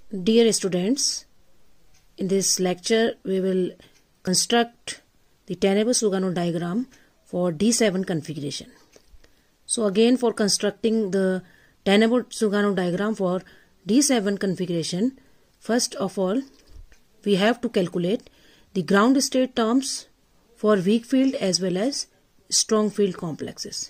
Dear students, in this lecture we will construct the Tanabe Sugano diagram for D7 configuration. So again, for constructing the Tanabe Sugano diagram for D7 configuration, first of all we have to calculate the ground state terms for weak field as well as strong field complexes.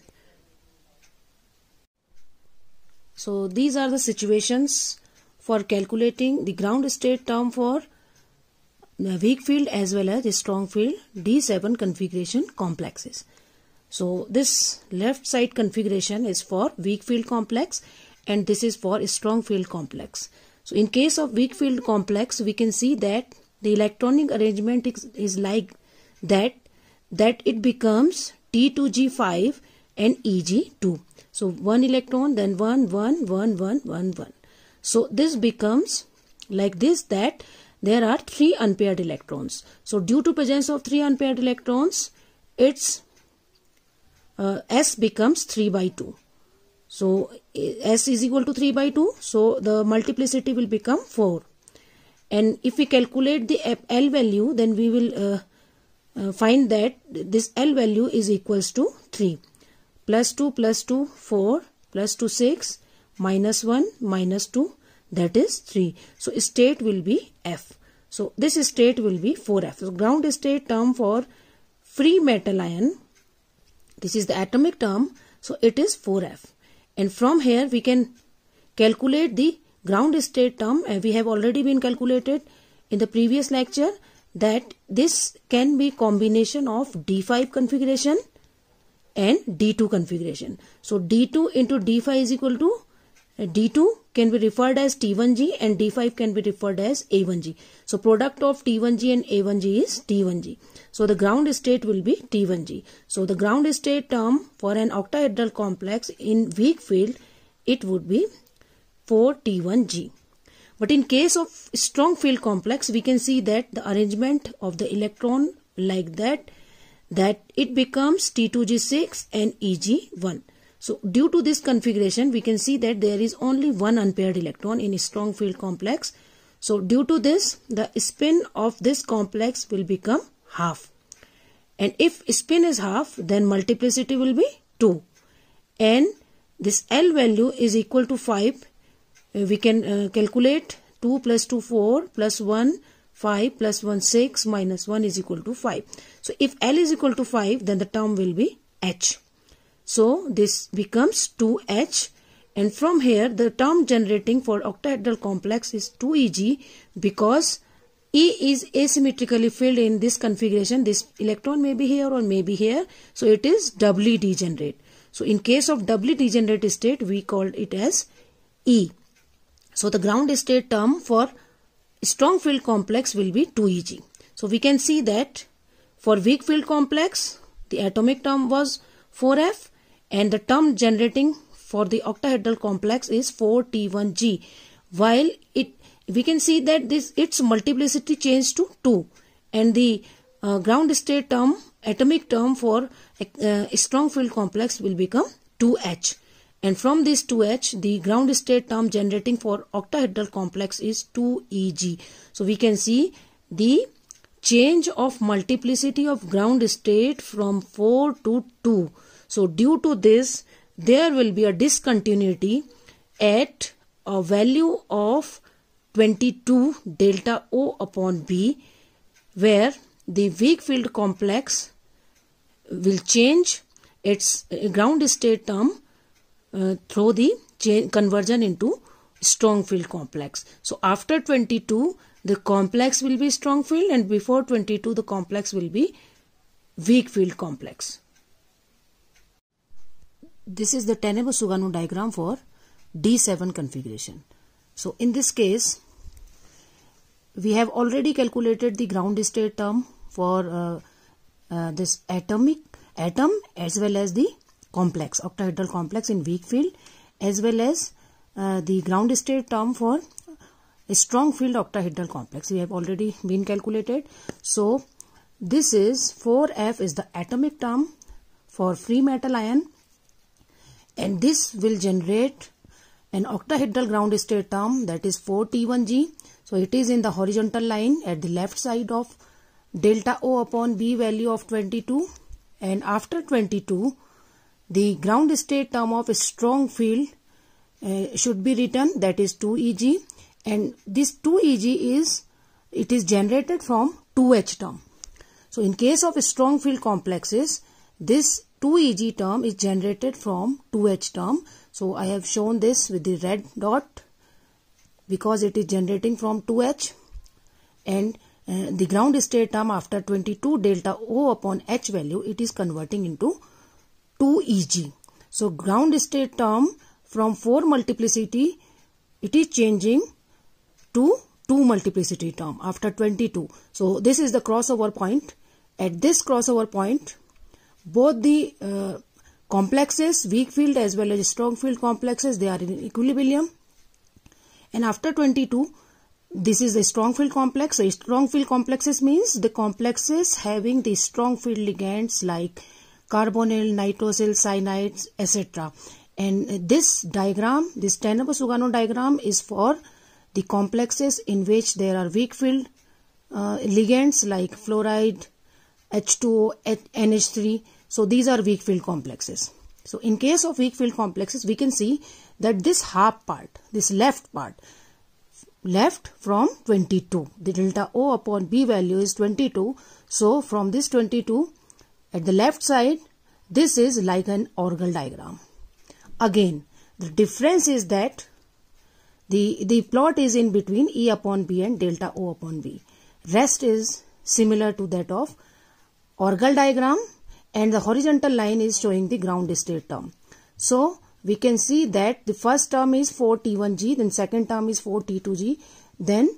So these are the situations for calculating the ground state term for the weak field as well as the strong field D7 configuration complexes. So this left side configuration is for weak field complex and this is for strong field complex. So in case of weak field complex, we can see that the electronic arrangement is like that it becomes T2G5 and EG2. So one electron, then 1, 1, 1, 1, 1, 1. So this becomes like this, that there are 3 unpaired electrons. So due to presence of 3 unpaired electrons, its S becomes 3 by 2. So S is equal to 3 by 2. So the multiplicity will become 4. And if we calculate the L value, then we will find that this L value is equals to 3. Plus 2, 4, plus 2, 6, minus 1, minus 2, that is 3. So state will be F. So this state will be 4F. So ground state term for free metal ion, this is the atomic term, so it is 4F. And from here we can calculate the ground state term, and we have already been calculated in the previous lecture that this can be combination of D5 configuration and D2 configuration. So D2 into D5 is equal to D2 can be referred as T1G and D5 can be referred as A1G. So product of T1G and A1G is T1G. So the ground state will be T1G. So the ground state term for an octahedral complex in weak field, it would be 4T1G. But in case of strong field complex, we can see that the arrangement of the electron like that it becomes T2G6 and EG1. So due to this configuration, we can see that there is only one unpaired electron in a strong field complex. So due to this, the spin of this complex will become half. And if spin is half, then multiplicity will be 2. And this L value is equal to 5. We can calculate 2 plus 2, 4, plus 1, 5, plus 1, 6, minus 1 is equal to 5. So if L is equal to 5, then the term will be H. So this becomes 2H, and from here the term generating for octahedral complex is 2Eg, because E is asymmetrically filled in this configuration. This electron may be here or may be here, so it is doubly degenerate. So in case of doubly degenerate state, we called it as E. So the ground state term for strong field complex will be 2Eg. So we can see that for weak field complex, the atomic term was 4F and the term generating for the octahedral complex is 4T1G. While we can see that its multiplicity changed to 2, and the ground state term, atomic term for a strong field complex will become 2H. And from this 2H, the ground state term generating for octahedral complex is 2Eg. So we can see the change of multiplicity of ground state from 4 to 2. So due to this, there will be a discontinuity at a value of 22 delta O upon B, where the weak field complex will change its ground state term through the conversion into strong field complex. So after 22, the complex will be strong field, and before 22, the complex will be weak field complex. This is the Tanabe Sugano diagram for D7 configuration. So in this case, we have already calculated the ground state term for this atom as well as the complex, octahedral complex in weak field, as well as the ground state term for a strong field octahedral complex. We have already been calculated. So this is 4F is the atomic term for free metal ion, and this will generate an octahedral ground state term, that is 4T1G. So it is in the horizontal line at the left side of delta O upon B value of 22, and after 22 the ground state term of a strong field should be written, that is 2Eg, and this 2Eg is generated from 2H term. So in case of strong field complexes, this 2Eg term is generated from 2H term. So I have shown this with the red dot because it is generating from 2H, and the ground state term after 22 delta O upon H value, it is converting into 2Eg. So ground state term from 4 multiplicity, it is changing to 2 multiplicity term after 22. So this is the crossover point. At this crossover point, both the complexes, weak field as well as strong field complexes, they are in equilibrium. And after 22, this is the strong field complex. So strong field complexes means the complexes having the strong field ligands like carbonyl, nitrosyl, cyanides, etc. And this diagram, this Tanabe Sugano diagram, is for the complexes in which there are weak field ligands like fluoride, H2O, NH3. So these are weak field complexes. So in case of weak field complexes, we can see that this half part, this left part, left from 22. The delta O upon B value is 22. So from this 22, at the left side, this is like an orgal diagram. Again, the difference is that the plot is in between E upon B and delta O upon B. Rest is similar to that of orgal diagram, and the horizontal line is showing the ground state term. So we can see that the first term is 4T1G, then second term is 4T2G, then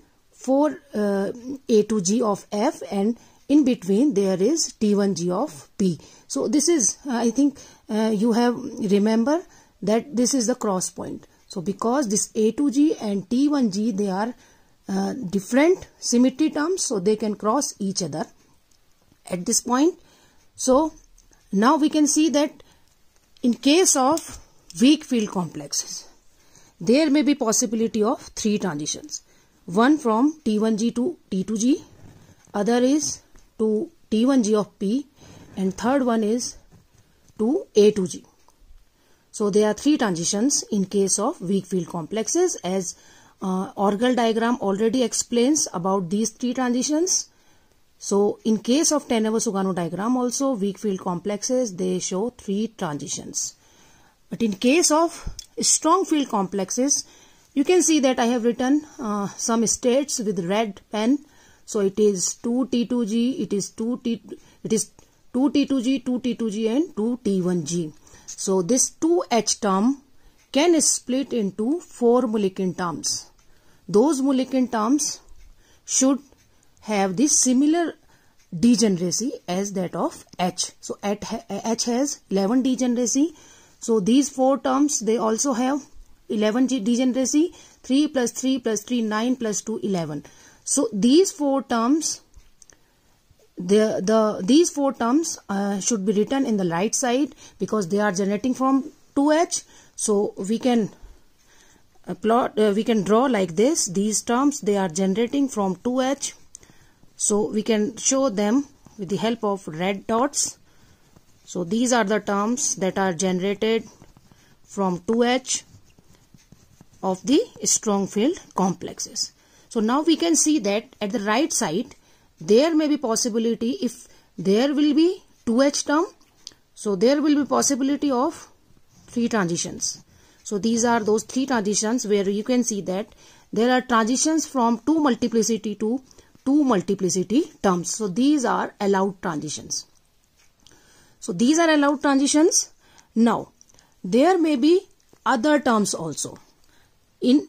4A2G of F, and in between there is T1G of P. So this is, I think you have remember that this is the cross point. So because this A2G and T1G, they are different symmetry terms, so they can cross each other at this point. So now we can see that in case of weak field complexes, there may be possibility of 3 transitions. One from T1G to T2G, other is to T1G of P, and third one is to A2G. So there are 3 transitions in case of weak field complexes, as orgal diagram already explains about these 3 transitions. So in case of Tanabe Sugano diagram also, weak field complexes, they show 3 transitions. But in case of strong field complexes, you can see that I have written some states with red pen. So it is 2T2G, it is 2T2G, 2T2G and 2T1G. So this 2H term can split into 4 Mulliken terms. Those Mulliken terms should have the similar degeneracy as that of H. So H has 11 degeneracy. So these 4 terms, they also have 11 degeneracy. 3 plus 3 plus 3, 9 plus 2, 11. So these 4 terms, these 4 terms should be written in the right side because they are generating from 2H. So we can we can draw like this. These terms, they are generating from 2H. So we can show them with the help of red dots. So these are the terms that are generated from 2H of the strong field complexes. So now we can see that at the right side, there may be possibility, if there will be 2H term, so there will be possibility of 3 transitions. So these are those 3 transitions where you can see that there are transitions from 2 multiplicity to 2 multiplicity terms. So these are allowed transitions. So these are allowed transitions. Now there may be other terms also. In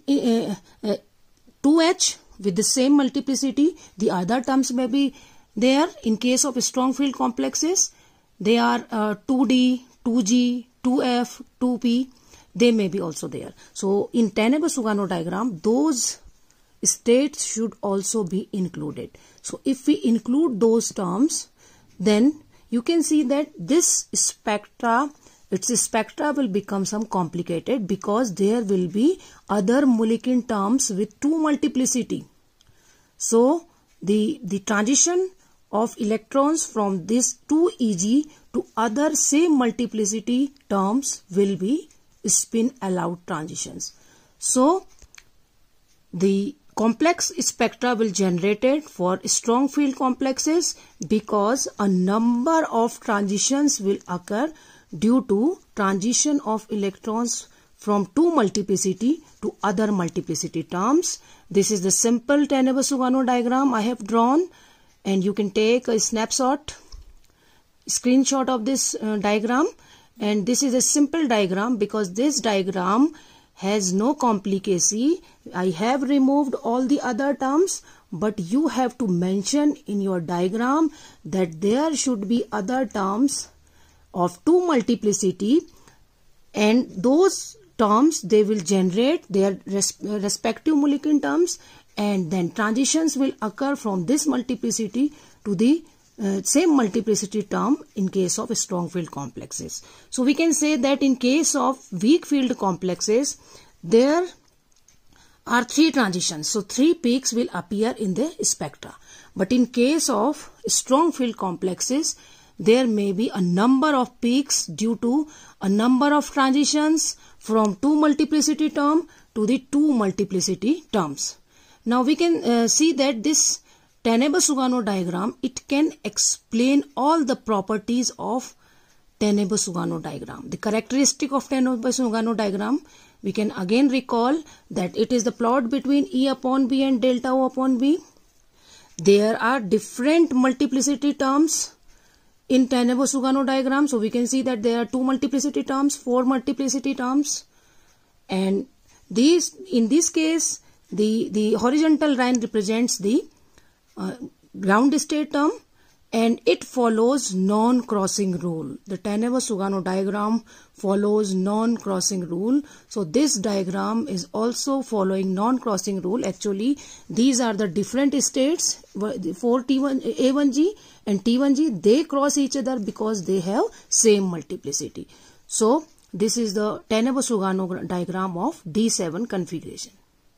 2H with the same multiplicity, the other terms may be there. In case of strong field complexes, they are 2D, 2G, 2F, 2P. They may be also there. So in Tanabe Sugano diagram, those states should also be included. So if we include those terms, then you can see that this spectra its spectra will become some complicated because there will be other molecular terms with two multiplicity. So the transition of electrons from this 2Eg to other same multiplicity terms will be spin allowed transitions. So the complex spectra will generated for strong field complexes because a number of transitions will occur due to transition of electrons from two multiplicity to other multiplicity terms. This is the simple Tanabe Sugano diagram I have drawn, and you can take a screenshot of this diagram. And this is a simple diagram because this diagram has no complicacy. I have removed all the other terms, but you have to mention in your diagram that there should be other terms of two multiplicity, and those terms, they will generate their respective molecular terms, and then transitions will occur from this multiplicity to the same multiplicity term in case of strong field complexes. So we can say that in case of weak field complexes, there are three transitions. So three peaks will appear in the spectra. But in case of strong field complexes, there may be a number of peaks due to a number of transitions from two multiplicity term to the two multiplicity terms. Now we can see that this Tanabe Sugano diagram, it can explain all the properties of Tanabe Sugano diagram. The characteristic of Tanabe Sugano diagram, we can again recall that it is the plot between E upon B and delta O upon B. There are different multiplicity terms in Tanabe Sugano diagram. So we can see that there are two multiplicity terms, four multiplicity terms, and these, in this case, the horizontal line represents the ground state term, and it follows non-crossing rule. The Tanabe Sugano diagram follows non-crossing rule. So this diagram is also following non-crossing rule. Actually, these are the different states for T1, A1G and T1G. They cross each other because they have same multiplicity. So this is the Tanabe Sugano diagram of D7 configuration.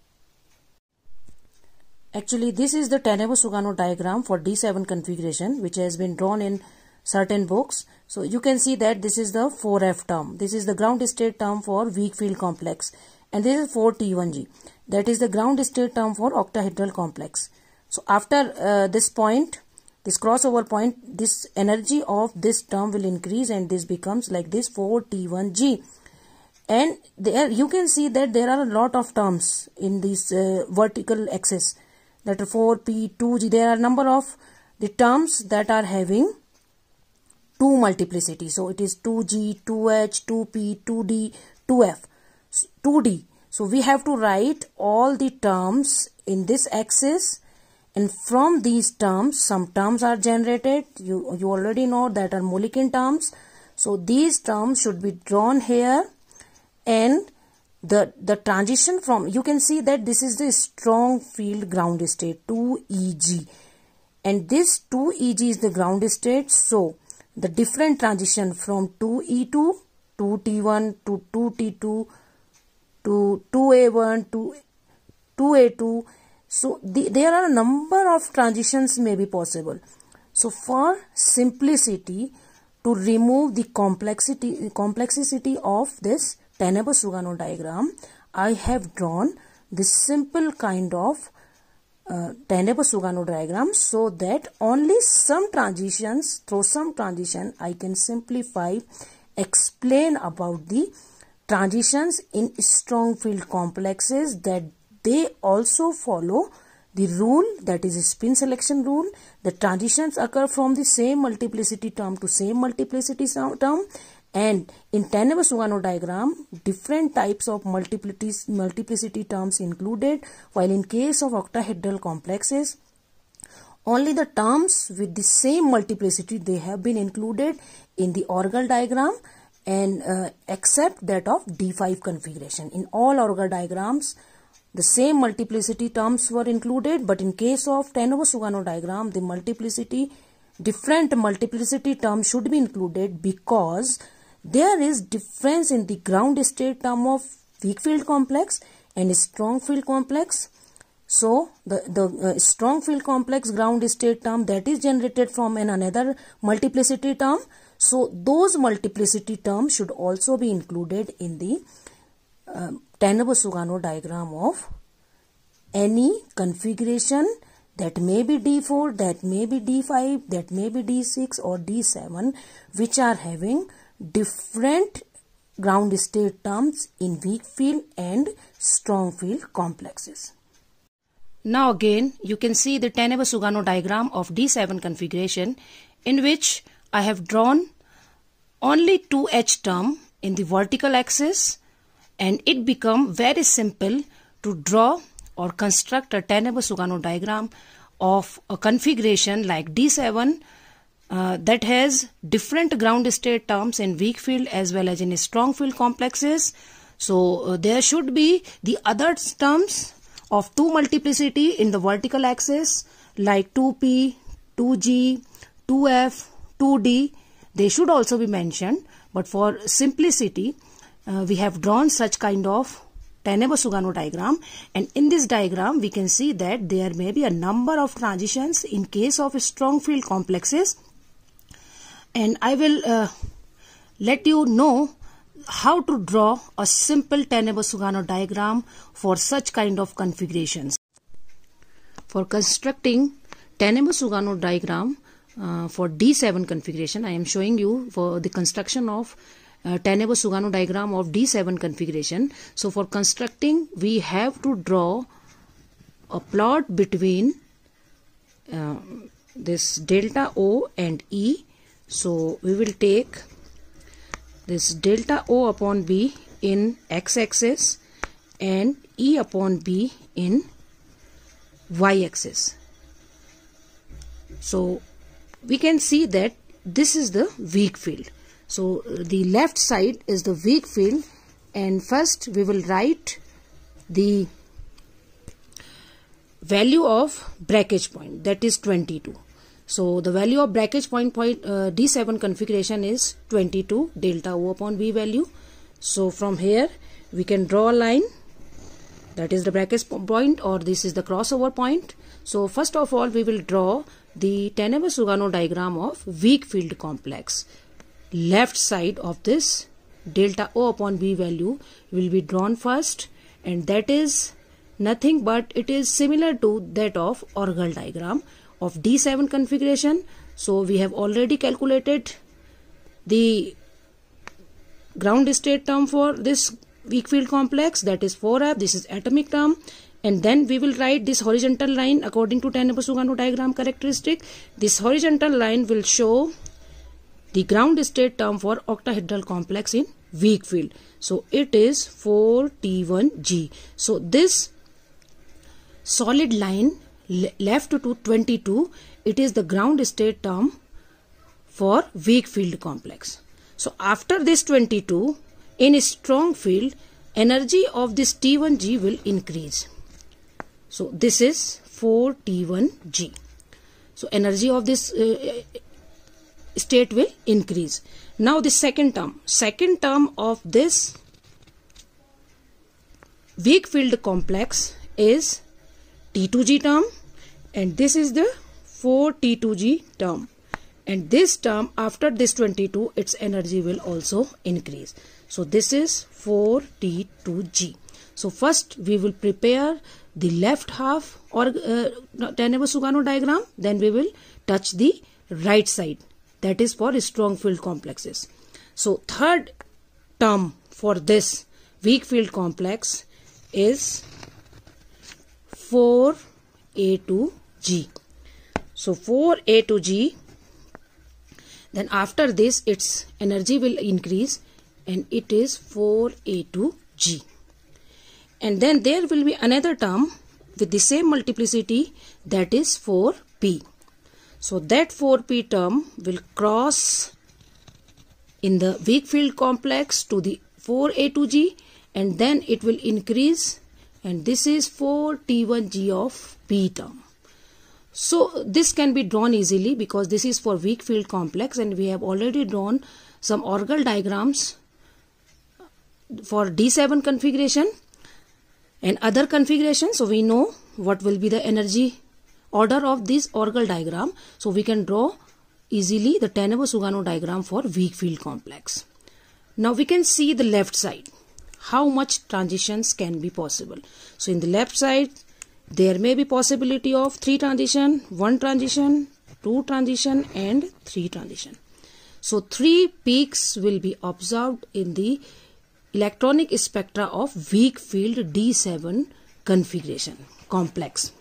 Actually, this is the Tanabe Sugano diagram for D7 configuration, which has been drawn in certain books. So you can see that this is the 4F term. This is the ground state term for weak field complex. And this is 4T1G. That is the ground state term for octahedral complex. So after this point, this crossover point, this energy of this term will increase, and this becomes like this 4T1G. And there you can see that there are a lot of terms in this vertical axis. That are 4P2G. There are a number of the terms that are having two multiplicity. So it is 2G, 2H, 2P, 2D, 2F, 2D. So we have to write all the terms in this axis, and from these terms, some terms are generated. You already know that are molecular terms. So these terms should be drawn here, and the transition from, you can see that this is the strong field ground state 2Eg, and this 2Eg is the ground state. So the different transition from 2E2 to T1 to 2T2 to 2A1 to 2A2. So there are a number of transitions may be possible. So for simplicity, to remove the complexity of this Tanabe Sugano diagram, I have drawn this simple kind of Tanabe Sugano diagram, so that only some transitions, through some transition, I can simplify, explain about the transitions in strong field complexes, that they also follow the rule, that is a spin selection rule. The transitions occur from the same multiplicity term to same multiplicity term. And in Tanabe Sugano diagram, different types of multiplicity terms included, while in case of octahedral complexes, only the terms with the same multiplicity, they have been included in the Orgel diagram, and except that of D5 configuration. In all Orgel diagrams, the same multiplicity terms were included, but in case of Tanabe Sugano diagram, the different multiplicity terms should be included, because there is difference in the ground state term of weak field complex and strong field complex. So the strong field complex ground state term that is generated from another multiplicity term. So those multiplicity terms should also be included in the Tanabe Sugano diagram of any configuration, that may be D4, that may be D5, that may be D6 or D7, which are having different ground state terms in weak field and strong field complexes. Now again you can see the Tanabe Sugano diagram of D7 configuration, in which I have drawn only 2H term in the vertical axis, and it become very simple to draw or construct a Tanabe Sugano diagram of a configuration like D7 that has different ground state terms in weak field as well as in strong field complexes. So there should be the other terms of 2 multiplicity in the vertical axis like 2p, 2g, 2f, 2d. They should also be mentioned, but for simplicity we have drawn such kind of Tanabe Sugano diagram, and in this diagram we can see that there may be a number of transitions in case of strong field complexes, and I will let you know how to draw a simple Tanabe Sugano diagram for such kind of configurations. For constructing Tanabe Sugano diagram for D7 configuration, I am showing you for the construction of Tanabe Sugano diagram of D7 configuration. So for constructing, we have to draw a plot between this delta O and E. So we will take this delta O upon B in x-axis and E upon B in y-axis. So we can see that this is the weak field. So the left side is the weak field, and first we will write the value of breakage point, that is 22. So the value of breakage point D7 configuration is 22, delta O upon B value. So from here we can draw a line, that is the breakage point, or this is the crossover point. So first of all we will draw the Tanabe Sugano diagram of weak field complex. Left side of this delta O upon B value will be drawn first, and that is nothing but it is similar to that of organ diagram of D7 configuration. So we have already calculated the ground state term for this weak field complex, that is 4F, this is atomic term, and then we will write this horizontal line according to Tanabe Sugano diagram characteristic. This horizontal line will show the ground state term for octahedral complex in weak field. So it is 4T1G. So this solid line left to 22, it is the ground state term for weak field complex. So after this 22, in a strong field, energy of this T1G will increase. So this is 4T1G. So energy of this state will increase. Now the second term of this weak field complex is T2G term, and this is the 4T2G term, and this term after this 22 its energy will also increase. So this is 4T2G. So first we will prepare the left half or Tanabe Sugano diagram, then we will touch the right side, that is for strong field complexes. So third term for this weak field complex is 4A2G. So 4A2G, then after this its energy will increase and it is 4A2G. And then there will be another term with the same multiplicity, that is 4P. So that 4P term will cross in the weak field complex to the 4A2G, and then it will increase, and this is 4T1G of P term. So this can be drawn easily because this is for weak field complex, and we have already drawn some orbital diagrams for D7 configuration and other configurations. So we know what will be the energy order of this orbital diagram. So we can draw easily the Tanabe Sugano diagram for weak field complex. Now we can see the left side, how much transitions can be possible. So in the left side, there may be possibility of 3 transition, 1 transition, 2 transition and 3 transition. So 3 peaks will be observed in the electronic spectra of weak field D7 configuration complex.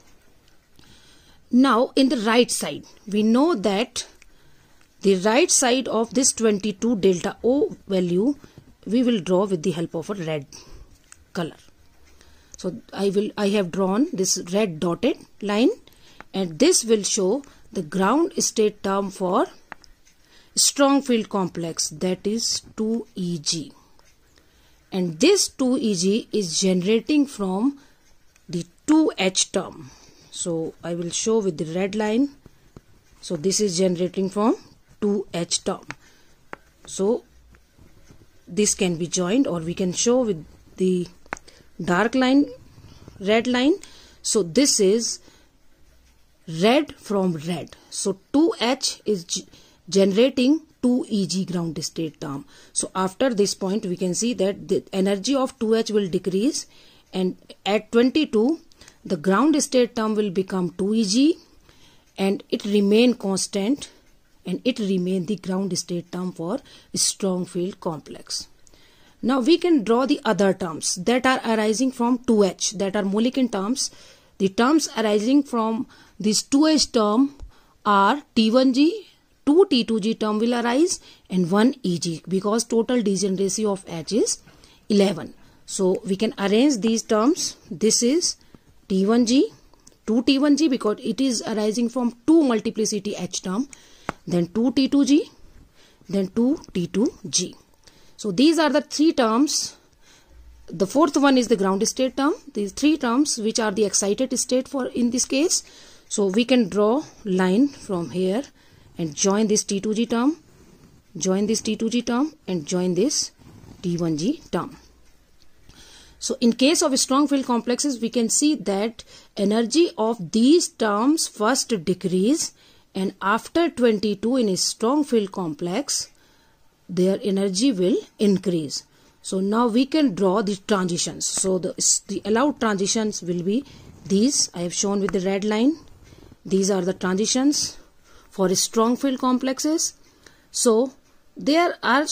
Now in the right side, we know that the right side of this 22 delta O value we will draw with the help of a red color. So I have drawn this red dotted line, and this will show the ground state term for strong field complex, that is 2Eg. And this 2Eg is generating from the 2H term. So I will show with the red line. So this is generating from 2H term. So this can be joined, or we can show with the dark line, red line. So this is red from red. So 2H is generating 2Eg ground state term. So after this point we can see that the energy of 2H will decrease, and at 22 the ground state term will become 2Eg and it remain constant, and it remain the ground state term for strong field complex. Now we can draw the other terms that are arising from 2H, that are Mulliken terms. The terms arising from this 2H term are T1G, 2 T2G term will arise and 1 Eg, because total degeneracy of H is 11. So we can arrange these terms. This is T1G, 2 T1G because it is arising from 2 multiplicity H term, then 2 T2G, then 2 T2G. So these are the 3 terms. The fourth one is the ground state term. These 3 terms which are the excited state for in this case. So we can draw line from here and join this T2G term, join this T2G term and join this T1G term. So in case of strong field complexes, we can see that energy of these terms first decrease, and after 22 in a strong field complex, their energy will increase. So now we can draw the transitions. So the allowed transitions will be these. I have shown with the red line. These are the transitions for strong field complexes. So there are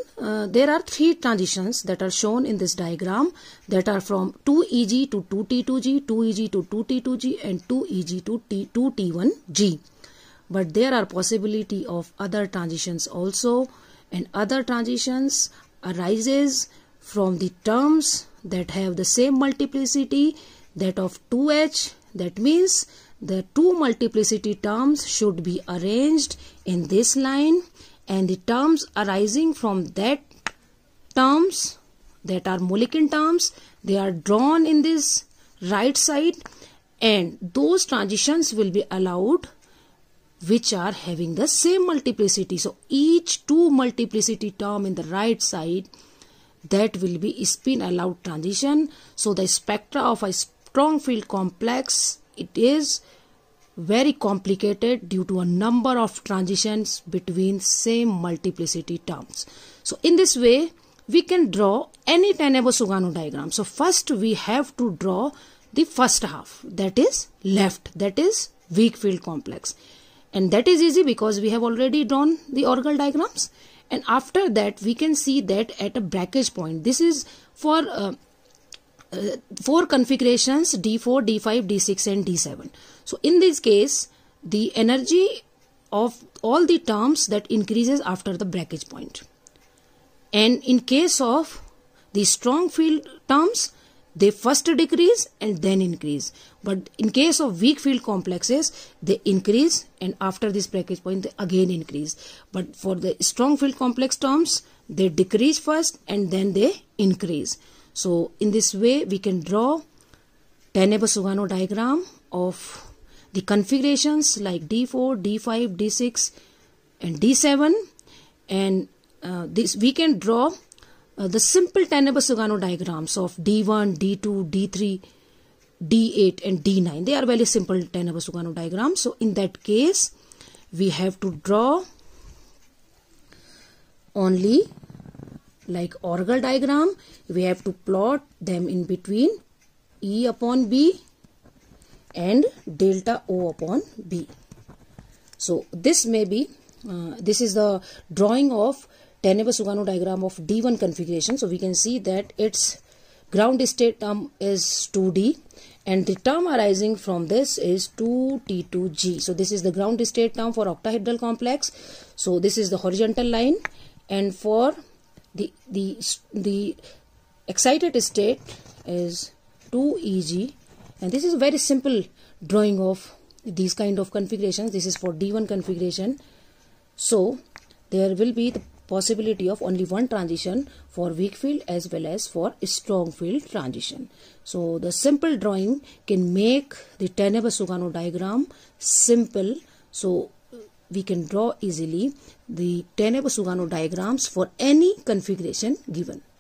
3 transitions that are shown in this diagram, that are from 2Eg to 2T2G, 2Eg to 2T2G and 2Eg to 2T1G. But there are possibility of other transitions also, and other transitions arises from the terms that have the same multiplicity, that of 2H. That means the 2 multiplicity terms should be arranged in this line, and the terms arising from that terms that are Mulliken terms, they are drawn in this right side, and those transitions will be allowed which are having the same multiplicity. So each 2 multiplicity term in the right side, that will be spin allowed transition. So the spectra of a strong field complex, it is very complicated due to a number of transitions between same multiplicity terms. So in this way we can draw any Tanabe Sugano diagram. So first we have to draw the first half, that is left, that is weak field complex, and that is easy because we have already drawn the orbital diagrams. And after that we can see that at a breakage point, this is for 4 configurations, D4, D5, D6 and D7. So in this case the energy of all the terms that increases after the breakage point, and in case of the strong field terms, they first decrease and then increase, but in case of weak field complexes they increase and after this breakage point they again increase. But for the strong field complex terms, they decrease first and then they increase. So in this way we can draw Tanabe Sugano diagram of the configurations like D4, D5, D6 and D7, and this we can draw the simple Tanabe Sugano diagrams of D1, D2, D3, D8 and D9. They are very simple Tanabe Sugano diagrams. So in that case, we have to draw only like orgal diagram. We have to plot them in between E upon B and delta O upon B. So this may be, this is the drawing of Tanabe Sugano diagram of D1 configuration. So we can see that its ground state term is 2D and the term arising from this is 2T2G. So this is the ground state term for octahedral complex. So this is the horizontal line, and for the excited state is 2EG, and this is a very simple drawing of these kind of configurations. This is for D1 configuration. So there will be the possibility of only one transition for weak field as well as for strong field transition. So the simple drawing can make the Tanabe Sugano diagram simple. So we can draw easily the Tanabe Sugano diagrams for any configuration given.